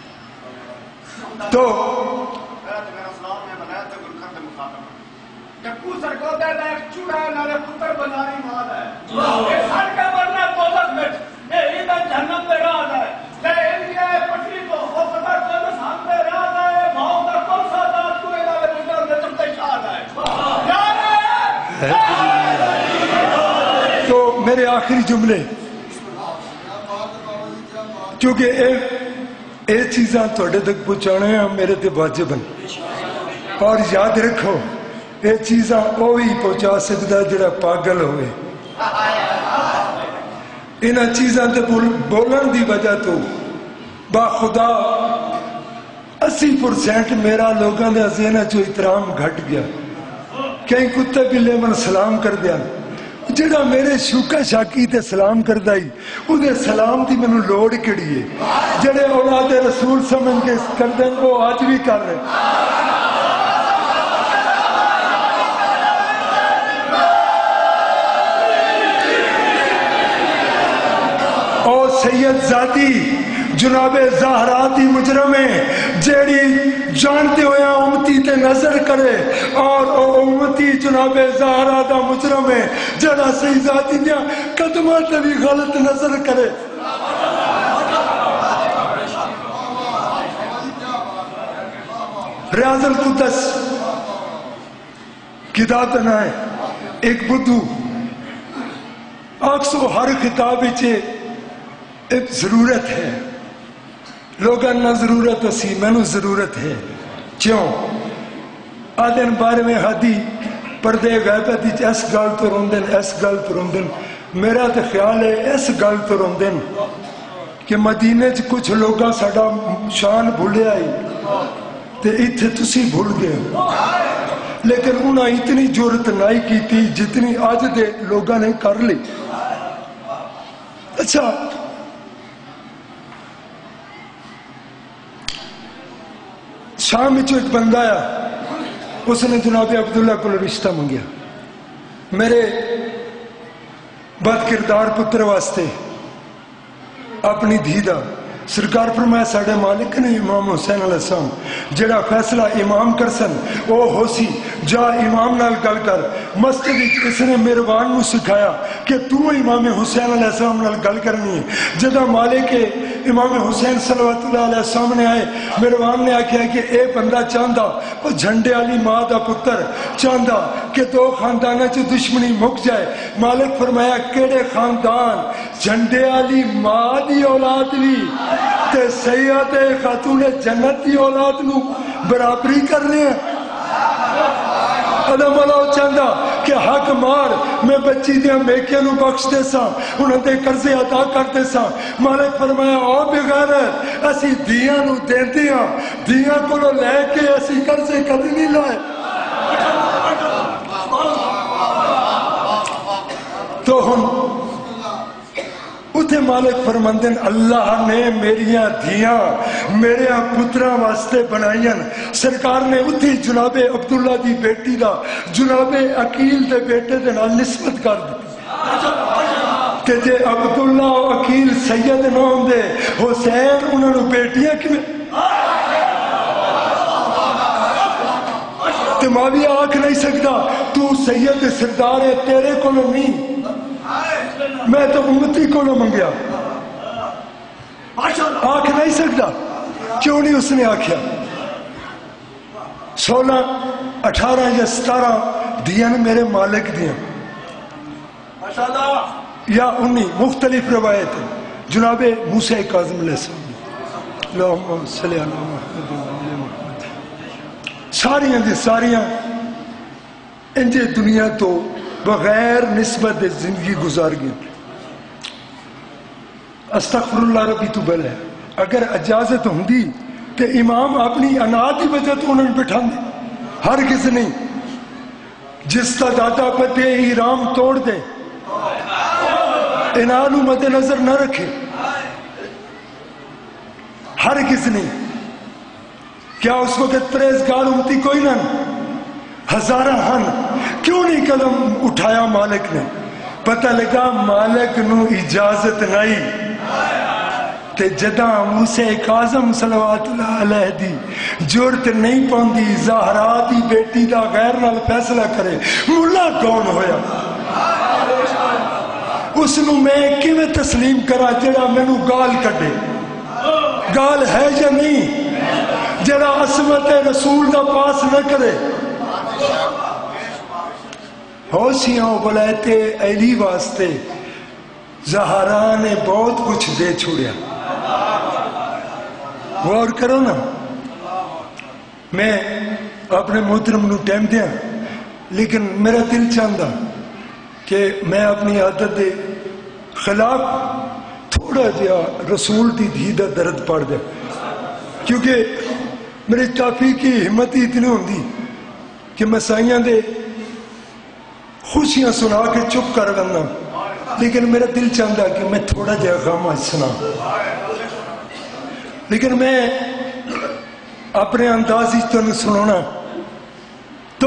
تو چکو سرکوتا ہے ایک چوڑا نالے پتر بناری مال ہے یہ سڑ کے مرنا دوزخ میں یہ ایدہ جہنم دے راہ ہے لے انڈیا پٹری کو وہ پتر کو نسان دے راہ ہے ماؤں دا کل ساتھ کو ایدہ دے مجھر دے تم تے شاد ہے تو میرے آخری جملے کیونکہ اے چیزاں توڑے تک پہنچانے ہیں میرے تے واجب ہیں اور یاد رکھو اے چیزاں وہی پہنچا سکتا ہے جڑا پاگل ہوئے انہاں چیزاں تے بولن دی وجہ تو با خدا اسی پرسینٹ میرا لوگاں دے ذہن چو احترام گھٹ گیا کہیں کتے بلے من سلام کر دیا جڑا میرے شوکا شاکی تے سلام کر دائی انہیں سلام دی منو لوڑ کڑی ہے جڑے اولاد رسول سمجھ کے کر دیں وہ آج بھی کر رہے اور سید ذاتی جناب زہراتی مجرمیں جیڑی جانتے ہویا امتی تے نظر کرے اور امتی جناب زہرا دا مجرمیں جڑا سید ذاتی دیا قدمات بھی غلط نظر کرے ریاض القدس کتاب نہ ہے ایک بدو اکسو ہر کتاب چے ایک ضرورت ہے لوگاں نہ ضرورت اسی میں نو ضرورت ہے کیوں آدھن بارے میں حدی پردے غیبت اس گل تو روندن اس گل تو روندن میرا تو خیال ہے اس گل تو روندن کہ مدینے چ کچھ لوگاں ساڈا شان بھولے آئی تے اتھے تسی بھول گئے لیکن انہاں اتنی جرت نہیں کی تھی جتنی آج دے لوگاں نے کر لی اچھا شام میں ایک بندہ آیا اس نے جناب عبداللہ کو رشتہ منگیا میرے بد کردار پتر واسطے اپنی دھیدہ سرکار فرمایا ساڑھے مالک نے امام حسین علیہ السلام جڑا فیصلہ امام کر سن او ہو سی جا امام نال گل کر مسجد اس نے میروان نو سکھایا کہ تو امام حسین علیہ السلام نال گل کرنی ہے جدہ مالک امام حسین صلوات اللہ علیہ السلام نے آئے میروان نے آکھیا کہ اے بندہ چاندہ وہ جھنڈے علی ماں دا پتر چاندہ کہ دو خاندانہ چو دشمنی مک جائے مالک فرمایا کیڑے خاندان جھنڈے علی ماں دی اولاد بھی تے سید خاتون جنت دی اولاد نو برابری کرنے ہیں ادم اللہ چاندہ کہ حق مار میں بچی دیا میکے نو بخش دے سا انہوں دے قرضے عطا کر دے سا مالک فرمایا او بغیرت اسی دیاں نو دے دیاں دیاں کو لو لے کے اسی قرضے کدی نہیں لائے تو ہم اتھے مالک فرمندن اللہ نے میریاں دھیاں میرے پترہ واسطے بنائیں سرکار نے اتھے جناب عبداللہ دی بیٹی دا جناب عقیل دے بیٹے دے نال نسبت کر دی کہ جے عبداللہ و عقیل سید نام دے حسین انہوں نے بیٹیاں کیوں تو ماوی آنکھ نہیں سکتا تو سید سردار ہے تیرے کو نہیں میں تو امتی کو نہ منگیا آنکھ نہیں سکتا کیوں نہیں اس نے آکھیا سولہ اٹھارہ یا ستارہ دیا میرے مالک دیا یا انی مختلف روایت ہے جناب موسیٰ کاظم علیہ السلام اللہم صلی اللہ محمد ساریاں دے ساریاں انجے دنیا تو بغیر نسبت دے زندگی گزار گئے استغفر اللہ ربی تو بل ہے اگر اجازت ہوں دی کہ امام اپنی انات کی وجہ تو انہوں نے بٹھا دے ہر کس نہیں جس کا دادا پتے ایرام توڑ دے انانو مد نظر نہ رکھے ہر کس نہیں کیا اس وقت پریزگار امتی کوئی نہ ہزارہ ہن کیوں نہیں قدم اٹھایا مالک نے پتہ لگا مالک نو اجازت نہیں تے جداں موسیٰ کاظم صلوات اللہ علیہ دی جرت نہیں پاندی زہرا دی بیٹی دا غیر نال فیصلہ کرے، مولا کون ہویا؟ اس نو میں کیویں تسلیم کرا جڑا مینوں گال کڈے؟ گال ہے یا نہیں؟ جڑا عصمت رسول دا پاس نہ کرے۔ ہوشیاں ولایت علی واسطے زہرا نے بہت کچھ دے چھوڑیا۔ غور کرو نا، میں اپنے محترم نو ٹائم دیا، لیکن میرا دل چاہتا کہ میں اپنی عادت دے خلاف تھوڑا جہا رسول دی دھی دا درد پڑھ دیا، کیونکہ میری کافی کی ہمت ہی اتنی ہوندی کہ میں سائیاں دے خوشیاں سنا کے چپ کر لینا، لیکن میرا دل چاہتا کہ میں تھوڑا جہا غم سنا، لیکن میں اپنے انداز ہی تمہیں سنانا۔ تو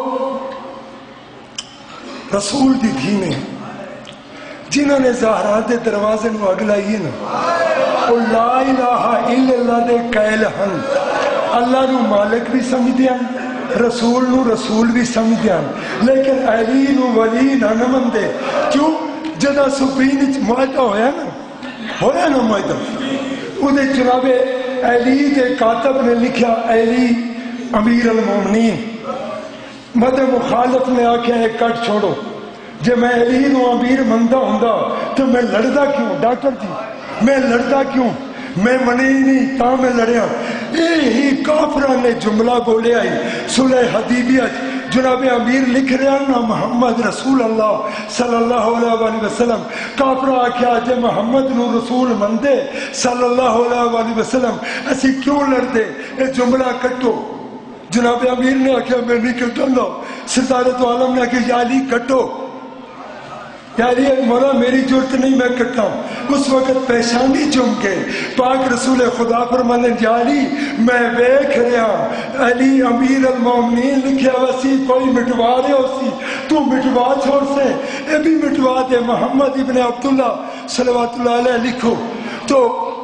رسول دی دھی نے جنہوں نے زہرا دے دروازے نو اگ لائی نا، وہ لا الہ الا اللہ دے قائل ہن، اللہ نو مالک بھی سمجھ دیا، رسول نو رسول بھی سمجھ دیا، لیکن علی نو ولی نہ نمن دے۔ کیوں؟ جدہ سپرین معاہدہ ہویا نا، ہویا نا معاہدہ، انہیں جناب علی دے کاتب نے لکھا علی امیر المومنین، مد مخالف نے آکھا ہے کٹ چھوڑو، جب میں علی نو امیر مندہ ہوندہ تو میں لڑدا کیوں؟ ڈاکٹر جی میں لڑدا کیوں؟ میں منی نہیں تا میں لڑیا۔ یہی کافران نے جملہ بولے آئی صلح حدیبیہ، جناب امیر لکھ رہا نا محمد رسول اللہ صلی اللہ علیہ وسلم، کافرہ آکھیا جے محمد نو رسول مندے صلی اللہ علیہ وسلم اسی کیوں لڑ دے؟ اے جملہ کٹو۔ جناب امیر نے آکھیا میں نہیں کٹا نا، ستارت عالم نے آکھیا یا علی کٹو، یا علی مولا میری جرت نہیں میں کٹا۔ اس وقت پیشانی چم کے پاک رسول خدا فرمانے یا علی میں ویکھ رہا علی امیر المومنین لکھیا وسی کوئی مٹوا رہے ہو سی، تو مٹوا چھوڑ سے، اے بھی مٹوا دے محمد ابن عبداللہ صلوات اللہ علیہ لکھو۔ تو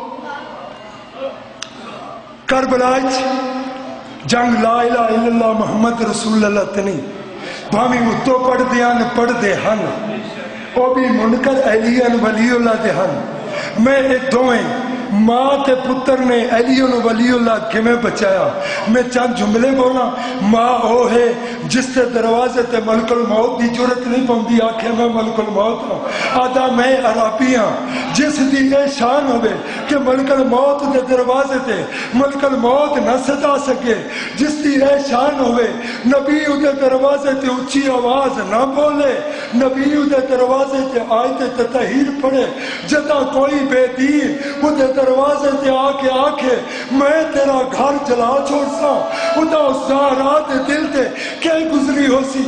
کربلا جنگ لا الہ الا اللہ محمد رسول اللہ تنی بھامی اتو پڑھ دیان پڑھ دے ہن، او بھی منکر علی ولی اللہ دے ہن۔ میں ایک دوئیں ماں تے پتر نے علی ولی اللہ کے میں بچایا۔ میں چند جملے بولا، ماں او ہے جس تے دروازے تے ملک الموت دی جرت نہیں پاؤندی آکھے میں ملک الموت ہوں، آدھا میں عربی ہاں، جس دی اے شان ہوئے کہ ملک الموت دے دروازے تے ملک الموت نہ سدا سکے، جس دی اے شان ہوئے نبی دے دروازے تے اچھی آواز نہ بولے، نبی دے دروازے تے آیت تطہیر پڑھے، جدا کوئی بے دین وہ دے دروازے تے آکے آکے میں تیرا گھر جلا چھوڑ سا، ادا اس زہرا دے دل تے کیا گزری ہو سی؟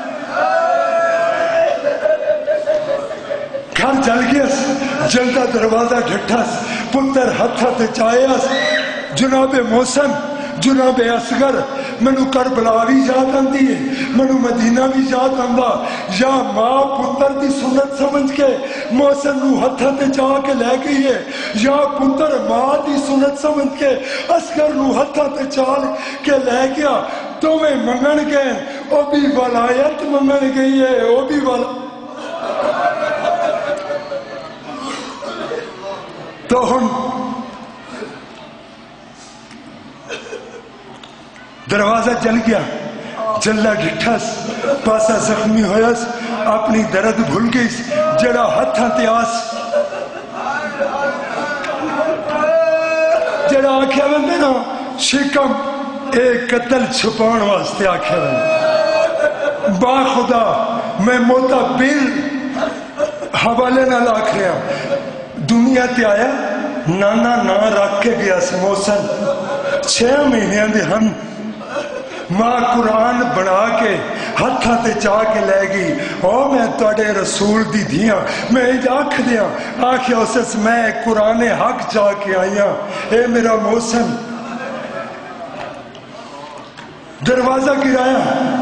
گھر جل گیا، جلدہ دروازہ ڈھٹا، پتر ہتھا تے چاہیا، جناب موسم جناب اصغر منو کربلا بھی یاد آندی ہے، منو مدینہ بھی یاد آندا، یا ماں پتر دی سنت سمجھ کے محسن نو ہتھا تے جا کے لے گئی ہے، یا پتر ماں دی سنت سمجھ کے اصغر نو ہتھا تے چال کے لے گیا، تو میں منگن گئے، او بھی ولایت منگن گئی ہے، او بھی ولایت۔ تو ہن دروازہ جل گیا، جلہ ڈٹھس، پاسا زخمی ہویاس، اپنی درد بھول گئی، جڑا ہتھاں تے آس، جڑا آکھیا میں میرا شکم ایک قتل چھپان واسطے آکھیا میں، با خدا میں موتا بل حوالے نہ لاکھ رہا، دنیا تے آیا نانا نا رکھ کے گیا سی محسن، چھ مہینے دے ہم ماں قرآن بنا کے ہتھاں تے چاہ کے لے گئی، او میں تواڈے رسول دی دھیاں، میں آکھ دیاں آکھیا اسس میں قرآن حق چاہ کے آئیاں، اے میرا محسن۔ دروازہ گرایا،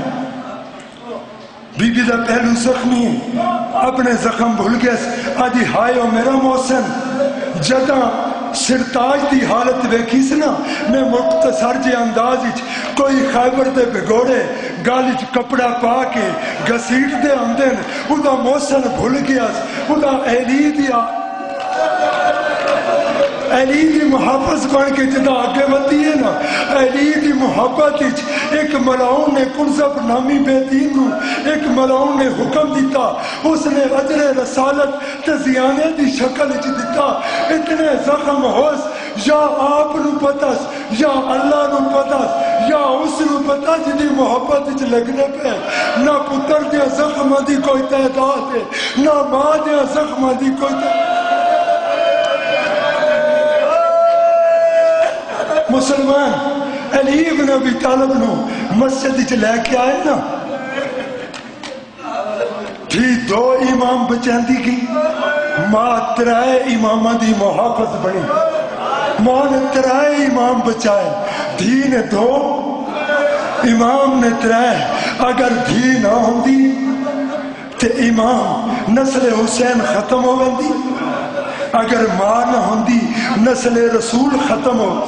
بی بی دا پہلو زخمی اپنے زخم بھول گیا، آدھی ہائے او میرا محسن، جدہ سرتاج دی حالت ویکھی سی نا میں مختصر جے انداز وچ کوئی خیبر دے بگوڑے گال وچ کپڑا پا کے گھسیٹ دے آندے او دا موسن بھول گیا او دا اہلی دیا علی دی محافظ بن کے جدا آگے بڑھتی ہے نا علی دی محبت ایک ملاؤن نے کنزب نامی بے دین نو ایک ملاؤن نے حکم دیتا اس نے اجر رسالت تزیانے دی شکل چ دیتا اتنے زخم ہوس یا آپ نو پتاس یا اللہ نو پتاس یا اس نو پتا جدی محبت چ لگنے پہ نہ پتر دیا زخم دی کوئی تعداد ہے نہ ماں دیا زخم دی کوئی تعداد مسلمان علی بن ابی طالب نو مسجد چ لے کے آئے نا تھی دو امام بچاندی گئی ماں ترائے امامہ دی محافظ بنی ماں نے ترائے امام بچائے دھی نے دو امام نے ترائے اگر دھی نہ ہوندی تے امام نسل حسین ختم ہو گندی اگر ماں نہ ہوندی نسل رسول ختم ہو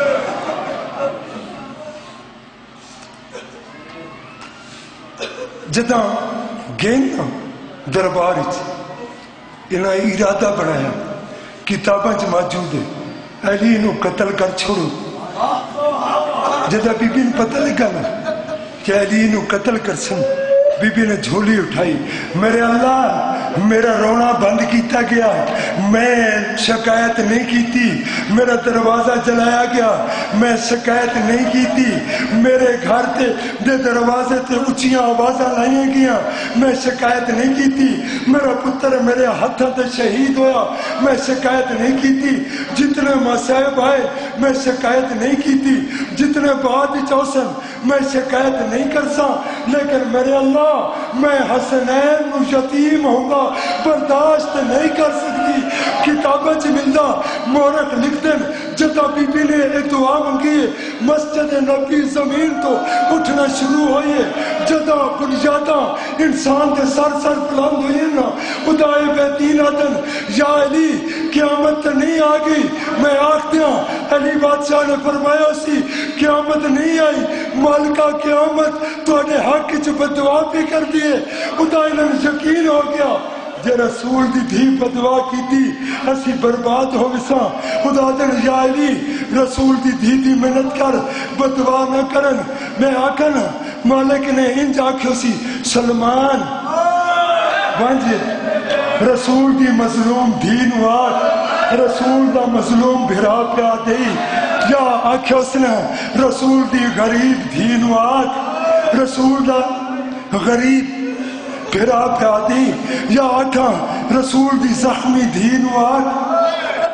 جداں گئے دربار انہاں ارادہ بنایا کتاباں چ موجود ہے علی نو قتل کر چھوڑو جداں بی بی نے پتہ لگا نا کہ علی نو قتل کر سن بی بی نے جھولی اٹھائی میرے اللہ میرا رونا بند کیتا گیا میں شکایت نہیں کیتی میرا دروازہ جلایا گیا میں شکایت نہیں کیتی میرے گھر تے دے دروازے تے اچھیاں آوازاں لائیں گیا میں شکایت نہیں کیتی میرا پتر میرے ہاتھوں تے شہید ہویا میں شکایت نہیں کیتی جتنے مصائب آئے میں شکایت نہیں کیتی جتنے بعد چوسن میں شکایت نہیں کرسا لیکن میرے اللہ میں حسنین نو یتیم ہوں گا برداشت نہیں کر سکتی کتابیں چ ملدا مورخ لکھ دین جدا بی بی نے ایک دعا منگی مسجد نبی زمین تو اٹھنا شروع ہوئی جدا بنیاداں انسان دے سر سر بلند ہوئی نا خدائے بے دین آدن یا علی قیامت نہیں آ گئی میں آخ دیا علی بادشاہ نے فرمایا سی قیامت نہیں آئی مالکہ قیامت تو اڈے حق چ بدعا بھی کر دیے خدائے نے یقین ہو گیا جے رسول دی دھی بدعا کی تھی اسی برباد ہو گساں خدا دن یا علی رسول دی دھی دی محنت کر بدعا نہ کرن میں آکن مالک نے انج آکھو سی سلمان وانجے رسول دی مظلوم دھی نو آکھ رسول دا مظلوم بھرا پیا دئی یا آکھو اس نے رسول دی غریب دھی نو آکھ رسول دا غریب پھرا پیا دی یا آٹھا رسول دی زخمی دین و آٹھ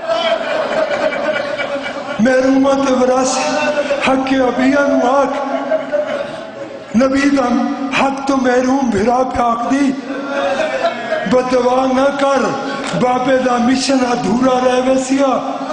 محرومت وراس حق ابیان و آٹھ نبی دم حق تو محروم بھرا پیا آکھ دی بدعا نہ کر بابے دا مشن ادھورا رہ ویسیا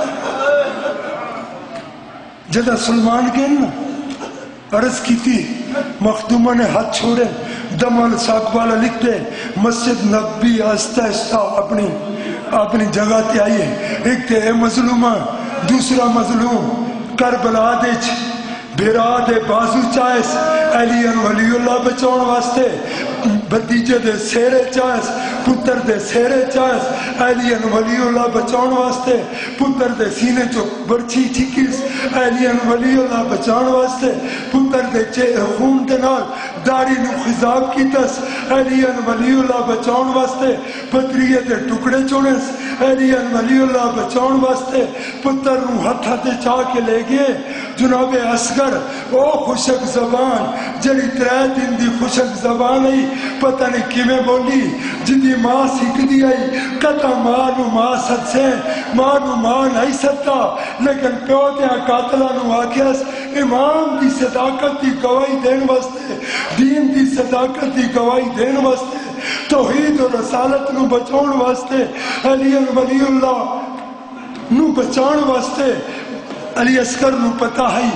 جدہ سلمان کے نا عرض کی تھی مخدومہ نے ہاتھ چھوڑے دمال ساک والا لکھ دے مسجد نبی آستہ آستہ اپنی اپنی جگہ تے آئیے ایک تے اے مظلومہ دوسرا مظلوم کربلا دے چھ بھیرا دے بازو چاہس علی ولی اللہ بچاؤن واسطے بھتیجے دے سیرے چاہس پتر دے سیرے چاہس علی ولی اللہ بچاؤن واسطے پتر دے سینے چو برچی ٹھیکیس علی ولی اللہ بچاؤن واسطے پتر دے خون دے نال داڑی نو خضاب کی تس علی ولی اللہ بچاؤن واسطے پتریے دے ٹکڑے چونس علی ولی اللہ بچاؤن واسطے پتر نو ہتھا دے چاہ کے لے گئے جناب اصغر او خوشک زبان جڑی ترے دن دی خوشک زبان آئی پتہ نہیں کی میں بولی جدی ماں سکھ دی آئی کتا ماں نو ماں ست سے ماں نو ماں نہیں ستا لیکن پیو دیا قاتلہ نو آکیاس امام دی صداقت دی گواہی دین واسطے دین دی صداقت دی گواہی دین واسطے توحید و رسالت نو بچاؤن واسطے علی ولی اللہ نو بچاؤن واسطے علی اصغر نو پتا ہے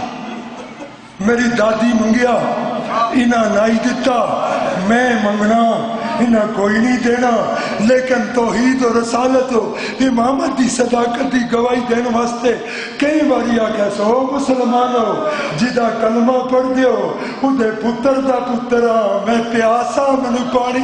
میری دادی منگیا انہاں نائی دیتا میں منگنا انہیں کوئی نہیں دینا، لیکن توحید و رسالت و امامت دی صداقت دی گواہی دین واسطے کئی باری آکھا سو مسلمانو جدا کلمہ پڑھ دیو اُدھے پتر دا پترا میں پیاسا منو پانی،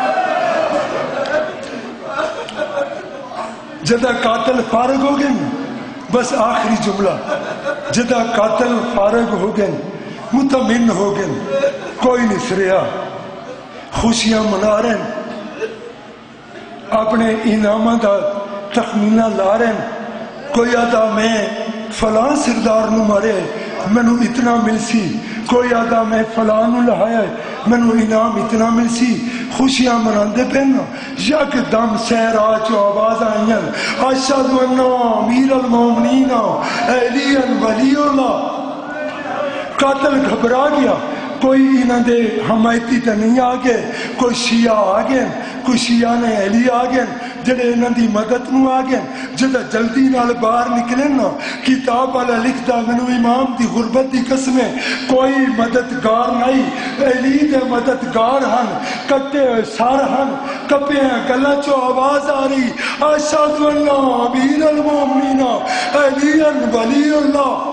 جدا قاتل فارغ ہو گئے، بس آخری جملہ، جدا قاتل فارغ ہو گئے مطمئن ہو گئے، کوئی نہیں سریا، خوشیاں منا رہے ہیں، اپنے انعامہ دا تخمینہ لا رہے ہیں، کوئی آدھا میں فلاں سردار نو مرے منو اتنا مل سی، کوئی آدھا میں فلاں نو لہایا منو انعام اتنا مل سی، خوشیاں مناندے پہنا، یک دم سیر آچو آواز آئیں اشہد ان امیر المومنین علی ولی اللہ، قاتل گھبرا گیا، کوئی انہاں دے حمایتی تے نہیں آگے، کوئی شیعہ آگے، کوئی شیعہ نے علی آگے جڑے انہاں دی مدد نو آگے، جدہ جلدی نال باہر نکلے نا کتاب والا لکھتا منو امام دی غربت دی قسمیں کوئی مددگار نہیں، علی دے مددگار ہن، کٹے ہوئے سار ہن، کپے ہیں گلہ چو آواز آ رہی اشہد ان امیر المومنین علی ولی اللہ،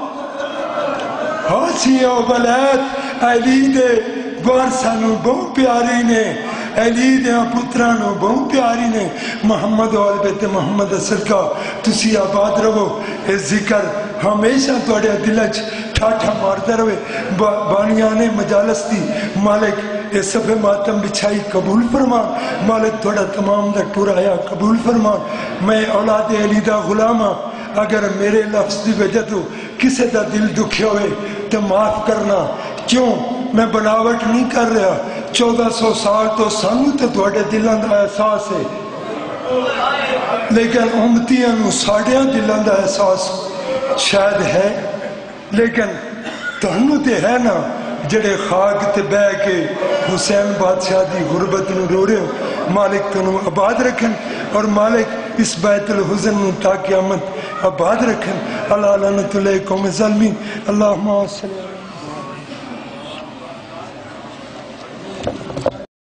ہاں و ولایت علی دے وارثانو بہت پیاری نے، علی دے پترانو بہت پیاری نے، محمد و بیت محمد صدقہ تسی آباد رہو، اے ذکر ہمیشہ توڑے دلچ ٹھاٹھا مارتا رہے، بانیانے مجالس دی مالک اے صفحے ماتم بچھائی قبول فرما، مالک توڑا تمام دا ٹورایا قبول فرما، میں اولاد علی دا غلامہ، اگر میرے لفظ دی وجہ تو کسے دا دل دکھے ہوئے تو معاف کرنا، کیوں میں بناوٹ نہیں کر رہا، چودہ سو سال تو سانو تو تھوڑے دلان دا احساس ہے، لیکن امتیاں نو ساڑیاں دلان دا احساس شاید ہے، لیکن تہنو تے ہے نا جڑے خاک تے بے کے حسین بادشاہ دی غربت نو رو رہے ہو، مالک تنو آباد رکھن، اور مالک اس بیت الحزن نو تا قیامت آباد رکھن، اللہ لعنت علیکم ظالمین، اللہم صلی اللہ